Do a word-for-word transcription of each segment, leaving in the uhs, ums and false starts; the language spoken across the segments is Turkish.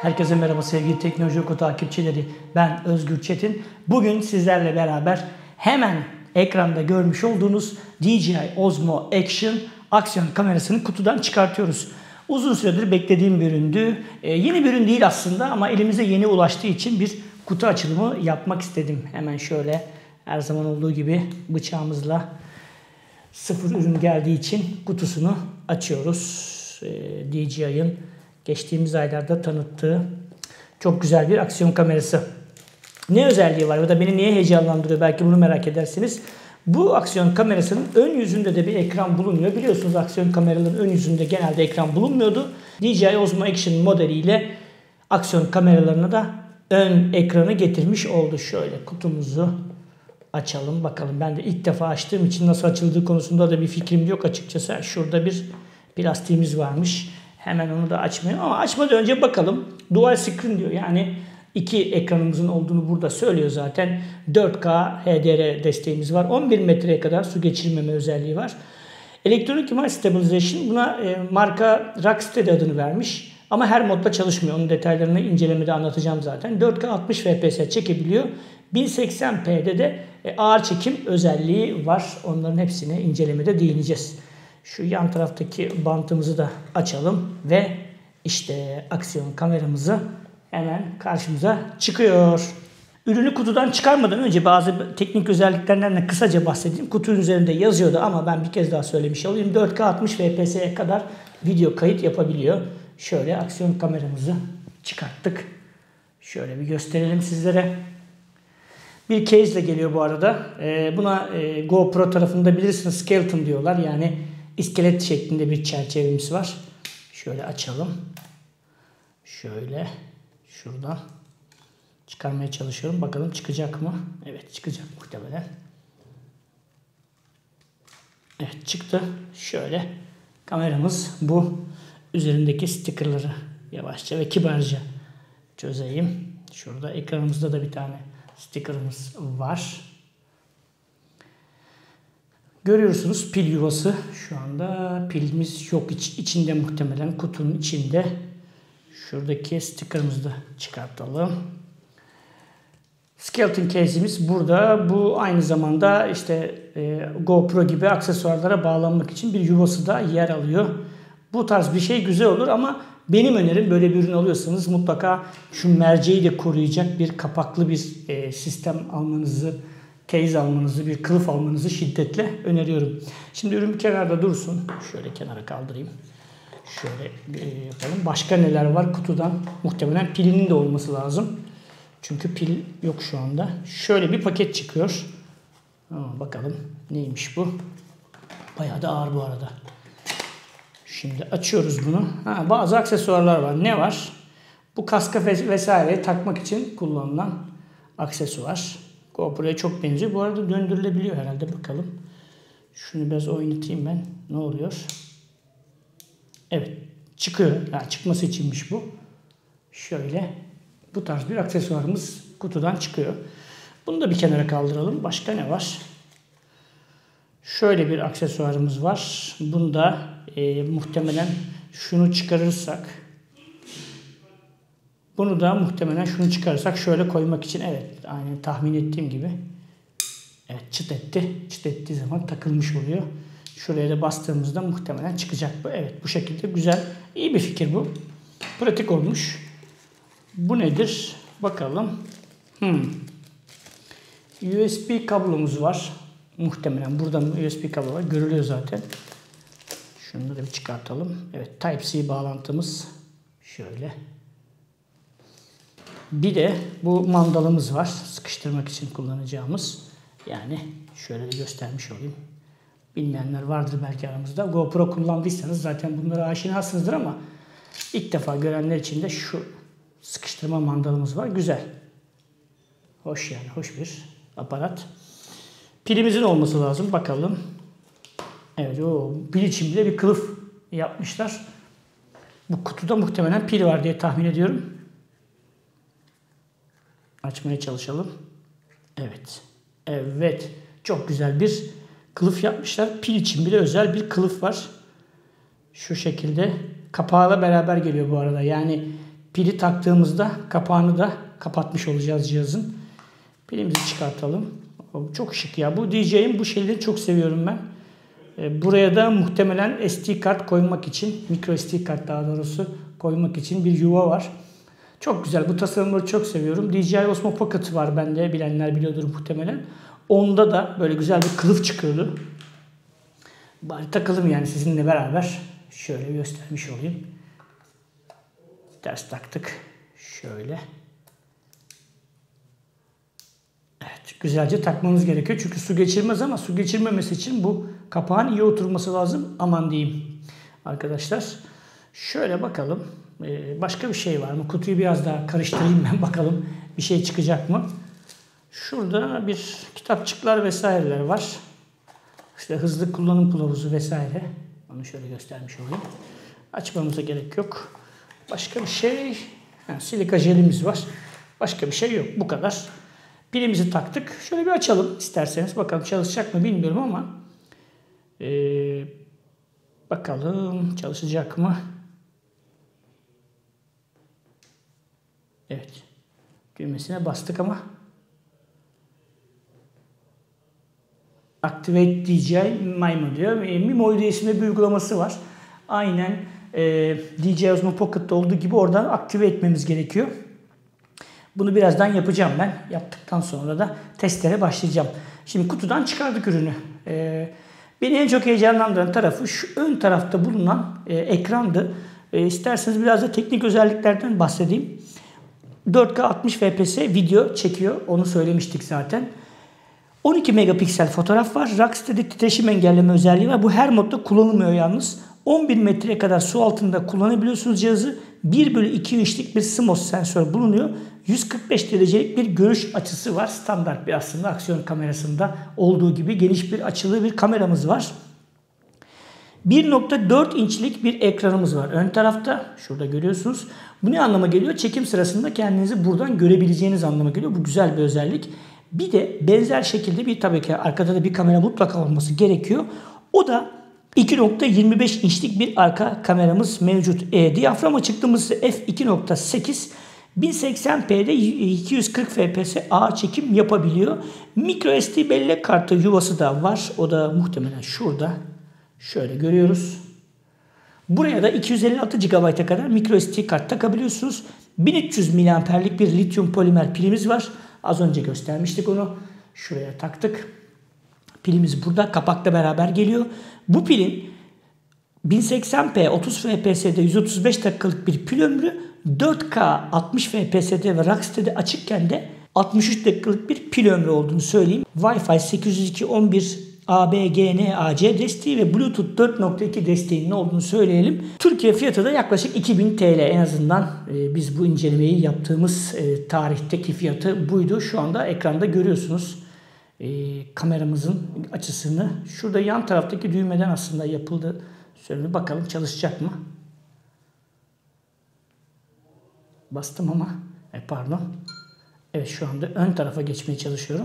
Herkese merhaba sevgili Teknoloji Oku takipçileri. Ben Özgür Çetin. Bugün sizlerle beraber hemen ekranda görmüş olduğunuz D J I Osmo Action aksiyon kamerasını kutudan çıkartıyoruz. Uzun süredir beklediğim bir üründü. Ee, yeni bir ürün değil aslında ama elimize yeni ulaştığı için bir kutu açılımı yapmak istedim. Hemen şöyle her zaman olduğu gibi bıçağımızla sıfır ürün geldiği için kutusunu açıyoruz. Ee, D J I'ın geçtiğimiz aylarda tanıttığı çok güzel bir aksiyon kamerası. Ne özelliği var ya da beni niye heyecanlandırıyor belki bunu merak edersiniz. Bu aksiyon kamerasının ön yüzünde de bir ekran bulunuyor. Biliyorsunuz aksiyon kameraların ön yüzünde genelde ekran bulunmuyordu. D J I Osmo Action modeliyle aksiyon kameralarına da ön ekranı getirmiş oldu. Şöyle kutumuzu açalım bakalım. Ben de ilk defa açtığım için nasıl açıldığı konusunda da bir fikrim yok açıkçası. Şurada bir plastiğimiz varmış. Hemen onu da açmayayım ama açmadan önce bakalım. Dual screen diyor. Yani iki ekranımızın olduğunu burada söylüyor zaten. dört K H D R desteğimiz var. on bir metreye kadar su geçirmeme özelliği var. Electronic Image Stabilization buna e, marka Rocksteady adını vermiş. Ama her modda çalışmıyor. Onun detaylarını incelemede anlatacağım zaten. dört K altmış F P S çekebiliyor. bin seksen P'de de e, ağır çekim özelliği var. Onların hepsine incelemede değineceğiz. Şu yan taraftaki bantımızı da açalım ve işte aksiyon kameramızı hemen karşımıza çıkıyor. Ürünü kutudan çıkarmadan önce bazı teknik özelliklerinden de kısaca bahsedeyim. Kutunun üzerinde yazıyordu ama ben bir kez daha söylemiş olayım. dört K altmış F P S'ye kadar video kayıt yapabiliyor. Şöyle aksiyon kameramızı çıkarttık. Şöyle bir gösterelim sizlere. Bir case ile geliyor bu arada. Ee, buna e, GoPro tarafında bilirsiniz skeleton diyorlar. Yani iskelet şeklinde bir çerçevemiz var. Şöyle açalım. Şöyle şuradan çıkarmaya çalışıyorum. Bakalım çıkacak mı? Evet çıkacak muhtemelen. Evet çıktı. Şöyle kameramız bu. Üzerindeki stickerları yavaşça ve kibarca çözeyim. Şurada ekranımızda da bir tane stickerımız var. Görüyorsunuz pil yuvası. Şu anda pilimiz yok. İç, içinde muhtemelen kutunun içinde. Şuradaki stickerımızı da çıkartalım. Skeleton case'imiz burada. Bu aynı zamanda işte e, GoPro gibi aksesuarlara bağlanmak için bir yuvası da yer alıyor. Bu tarz bir şey güzel olur ama benim önerim böyle bir ürün alıyorsanız mutlaka şu merceği de koruyacak bir kapaklı bir e, sistem almanızı, case almanızı, bir kılıf almanızı şiddetle öneriyorum. Şimdi ürün bir kenarda dursun. Şöyle kenara kaldırayım. Şöyle e, yapalım. Başka neler var kutudan? Muhtemelen pilinin de olması lazım. Çünkü pil yok şu anda. Şöyle bir paket çıkıyor. Aa, bakalım neymiş bu? Bayağı da ağır bu arada. Şimdi açıyoruz bunu. Ha, bazı aksesuarlar var. Ne var? Bu kaska vesaire takmak için kullanılan aksesuar. GoPro'ya çok benziyor. Bu arada döndürülebiliyor herhalde. Bakalım. Şunu biraz oynatayım ben. Ne oluyor? Evet. Çıkıyor. Yani çıkması içinmiş bu. Şöyle. Bu tarz bir aksesuarımız kutudan çıkıyor. Bunu da bir kenara kaldıralım. Başka ne var? Şöyle bir aksesuarımız var. Bunda e, muhtemelen şunu çıkarırsak, bunu da muhtemelen şunu çıkarırsak şöyle koymak için, evet aynen tahmin ettiğim gibi, evet çıt etti. Çıt ettiği zaman takılmış oluyor. Şuraya da bastığımızda muhtemelen çıkacak bu. Evet bu şekilde güzel. İyi bir fikir bu. Pratik olmuş. Bu nedir? Bakalım. Hmm. U S B kablomuz var. Muhtemelen buradan U S B kablo var. Görülüyor zaten. Şunu da bir çıkartalım. Evet Type-C bağlantımız. Şöyle. Bir de bu mandalımız var. Sıkıştırmak için kullanacağımız. Yani şöyle de göstermiş olayım. Bilmeyenler vardır belki aramızda. GoPro kullandıysanız zaten bunlara aşinasınızdır ama ilk defa görenler için de şu sıkıştırma mandalımız var. Güzel. Hoş yani. Hoş bir aparat. Pilimizin olması lazım. Bakalım. Evet o pil için bile bir kılıf yapmışlar. Bu kutuda muhtemelen pil var diye tahmin ediyorum. Açmaya çalışalım. Evet. Evet. Çok güzel bir kılıf yapmışlar. Pil için bile özel bir kılıf var. Şu şekilde. Kapağıyla beraber geliyor bu arada. Yani pili taktığımızda kapağını da kapatmış olacağız cihazın. Pilimizi çıkartalım. Çok şık ya. Bu D J I'in bu şeyleri çok seviyorum ben. Buraya da muhtemelen S D kart koymak için, micro S D kart daha doğrusu koymak için bir yuva var. Çok güzel. Bu tasarımları çok seviyorum. D J I Osmo Pocket var bende. Bilenler biliyordur muhtemelen. Onda da böyle güzel bir kılıf çıkıyordu. Bari takalım yani sizinle beraber. Şöyle göstermiş olayım. Ters taktık. Şöyle. Evet. Güzelce takmanız gerekiyor. Çünkü su geçirmez ama su geçirmemesi için bu kapağın iyi oturması lazım. Aman diyeyim. Arkadaşlar. Şöyle bakalım. Ee, başka bir şey var mı? Kutuyu biraz daha karıştırayım ben. Bakalım bir şey çıkacak mı? Şurada bir kitapçıklar vesaireler var. İşte hızlı kullanım kılavuzu vesaire. Onu şöyle göstermiş olayım. Açmamıza gerek yok. Başka bir şey. Ha, silika jelimiz var. Başka bir şey yok. Bu kadar. Pilimizi taktık. Şöyle bir açalım isterseniz. Bakalım çalışacak mı bilmiyorum ama. Ee, bakalım çalışacak mı? Evet. Düğmesine bastık ama. Activate D J I Mimo diyor. Mimo diye isimli bir uygulaması var. Aynen e, D J I Osmo Pocket'ta olduğu gibi oradan aktive etmemiz gerekiyor. Bunu birazdan yapacağım ben. Yaptıktan sonra da testlere başlayacağım. Şimdi kutudan çıkardık ürünü. E, beni en çok heyecanlandıran tarafı şu ön tarafta bulunan e, ekrandı. E, isterseniz biraz da teknik özelliklerden bahsedeyim. dört K altmış F P S video çekiyor. Onu söylemiştik zaten. on iki megapiksel fotoğraf var. Rocksteady titreşim engelleme özelliği var. Bu her modda kullanılmıyor yalnız. on bin metreye kadar su altında kullanabiliyorsunuz cihazı. bir bölü iki inçlik bir C M O S sensör bulunuyor. yüz kırk beş derecelik bir görüş açısı var. Standart bir aslında aksiyon kamerasında olduğu gibi geniş bir açılı bir kameramız var. bir nokta dört inçlik bir ekranımız var. Ön tarafta şurada görüyorsunuz. Bu ne anlama geliyor? Çekim sırasında kendinizi buradan görebileceğiniz anlama geliyor. Bu güzel bir özellik. Bir de benzer şekilde bir tabii ki arkada da bir kamera mutlaka olması gerekiyor. O da iki nokta yirmi beş inçlik bir arka kameramız mevcut. E, diyafram açıklığımız f iki nokta sekiz. bin seksen p'de iki yüz kırk F P S ağır çekim yapabiliyor. Micro S D bellek kartı yuvası da var. O da muhtemelen şurada. Şöyle görüyoruz. Buraya da iki yüz elli altı gigabayta kadar micro S D kart takabiliyorsunuz. bin üç yüz miliamperlik bir lityum polimer pilimiz var. Az önce göstermiştik onu. Şuraya taktık. Pilimiz burada. Kapakla beraber geliyor. Bu pilin bin seksen p otuz F P S'de yüz otuz beş dakikalık bir pil ömrü, dört K altmış F P S'de ve Rocksteady açıkken de altmış üç dakikalık bir pil ömrü olduğunu söyleyeyim. Wi-Fi sekiz yüz iki nokta on bir A B G N A C desteği ve Bluetooth dört nokta iki desteğinin olduğunu söyleyelim. Türkiye fiyatı da yaklaşık iki bin T L en azından e, biz bu incelemeyi yaptığımız e, tarihteki fiyatı buydu. Şu anda ekranda görüyorsunuz e, kameramızın açısını. Şurada yan taraftaki düğmeden aslında yapıldı. Şöyle bakalım çalışacak mı? Bastım ama e, pardon. Evet şu anda ön tarafa geçmeye çalışıyorum.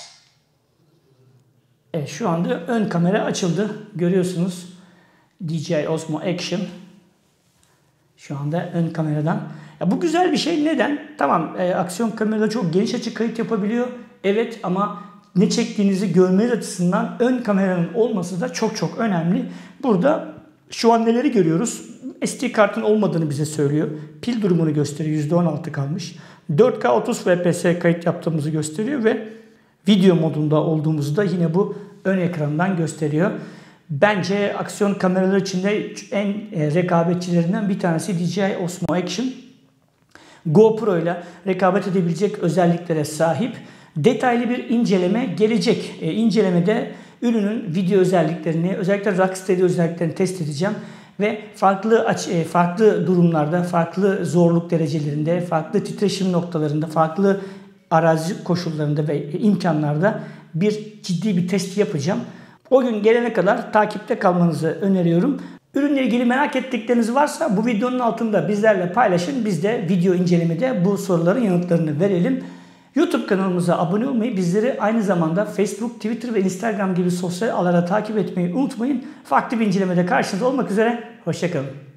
Evet, şu anda ön kamera açıldı. Görüyorsunuz. D J I Osmo Action. Şu anda ön kameradan. Ya bu güzel bir şey. Neden? Tamam e, aksiyon kamerada çok geniş açı kayıt yapabiliyor. Evet ama ne çektiğinizi görmeniz açısından ön kameranın olması da çok çok önemli. Burada şu an neleri görüyoruz? S D kartın olmadığını bize söylüyor. Pil durumunu gösteriyor. yüzde on altı kalmış. dört K otuz F P S kayıt yaptığımızı gösteriyor ve video modunda olduğumuzu da yine bu ön ekrandan gösteriyor. Bence aksiyon kameraları içinde en rekabetçilerinden bir tanesi D J I Osmo Action. GoPro ile rekabet edebilecek özelliklere sahip. Detaylı bir inceleme gelecek. E, incelemede ürünün video özelliklerini, özellikle Rocksteady özelliklerini test edeceğim. Ve farklı aç, farklı durumlarda, farklı zorluk derecelerinde, farklı titreşim noktalarında, farklı arazi koşullarında ve imkanlarda bir ciddi bir test yapacağım. O gün gelene kadar takipte kalmanızı öneriyorum. Ürünle ilgili merak ettikleriniz varsa bu videonun altında bizlerle paylaşın. Biz de video incelemede bu soruların yanıtlarını verelim. YouTube kanalımıza abone olmayı, bizleri aynı zamanda Facebook, Twitter ve Instagram gibi sosyal ağlara takip etmeyi unutmayın. Farklı bir incelemede karşınızda olmak üzere. Hoşça kalın.